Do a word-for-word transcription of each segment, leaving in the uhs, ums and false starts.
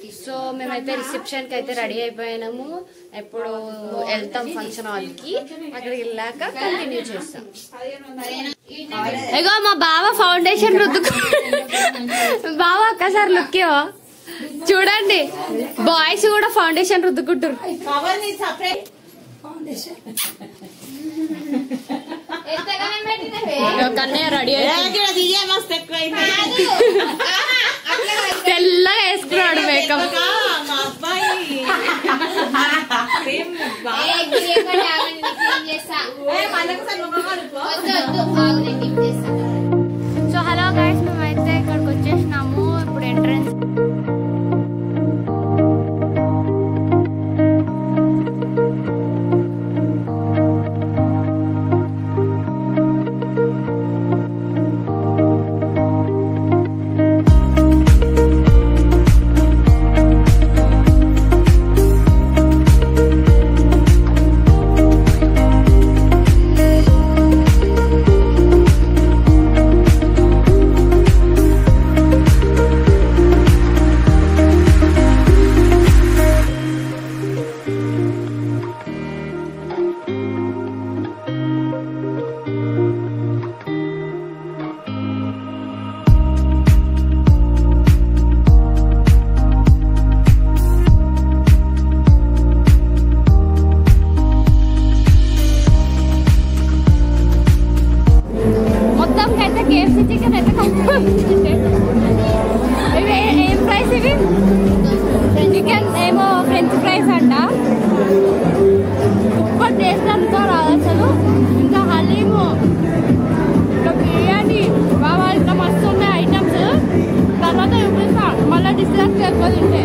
So మేమైతే reception కి అయితే రెడీ అయిపోయినాము. ఎప్పుడు వెళ్తాం ఫంక్షన్ హాల్ కి, అక్కడికి వెళ్ళాక కంటిన్యూ చేస్తాం. ఇగో మా బావ ఫౌండేషన్ రుద్దుకు. బావ ఒక్కసారి లుక్ చూడండి, బాయ్స్ కూడా ఫౌండేషన్ రుద్దుకుంటారు. కన్నయ్య రెడీ తెల్లగా వేసుకున్నాడు మేకప్. సో హలో గైస్, మేమైతే ఇక్కడికి వచ్చేసినాము. ఇప్పుడు ఎంట్రన్స్ ఏం ప్రైస్ ఇవి? చికెన్ ఏమో ఫ్రెంచ్ ఫ్రైస్ అంట. ఉప్పు టేస్ట్ అంతా రాదు అసలు. ఇంకా హలీము, ఇంకా బిర్యానీ, బాగా ఇంకా మస్తు ఉన్నాయి ఐటమ్స్. తర్వాత చూపిస్తా, మళ్ళీ డిస్ట్రాక్ట్ ఎక్కువ తింటే.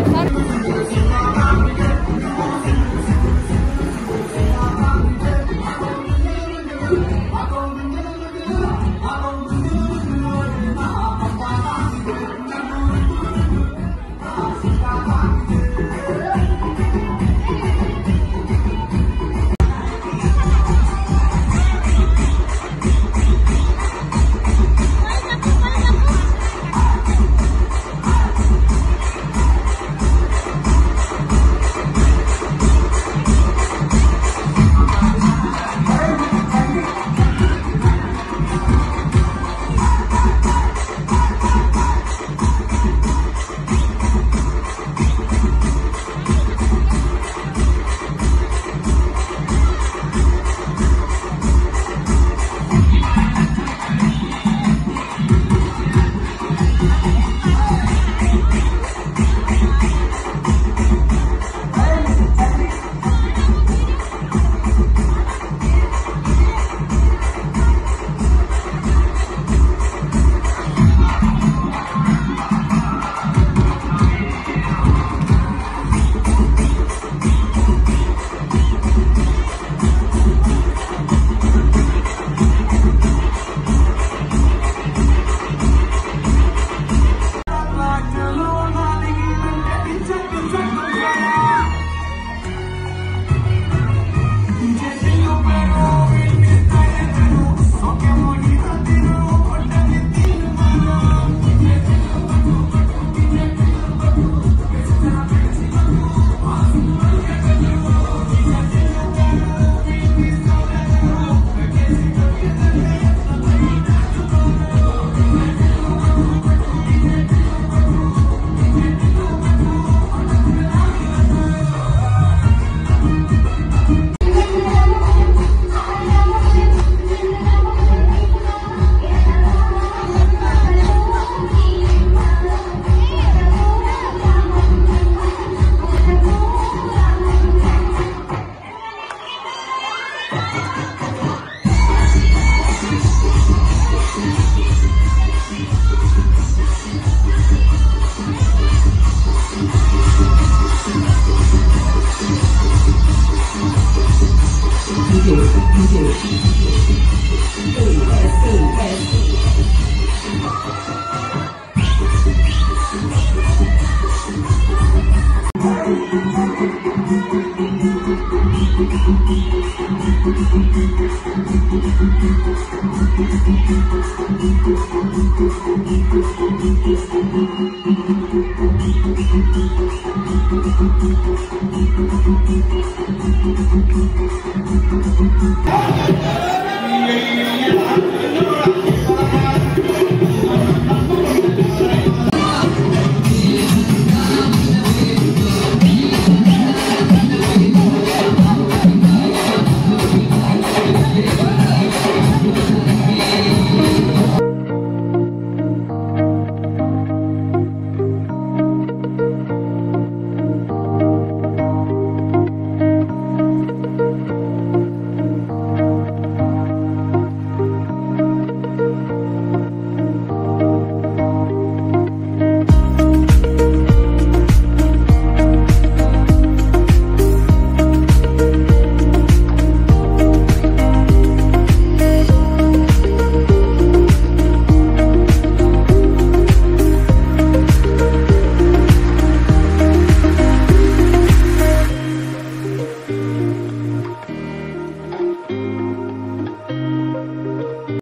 Hey!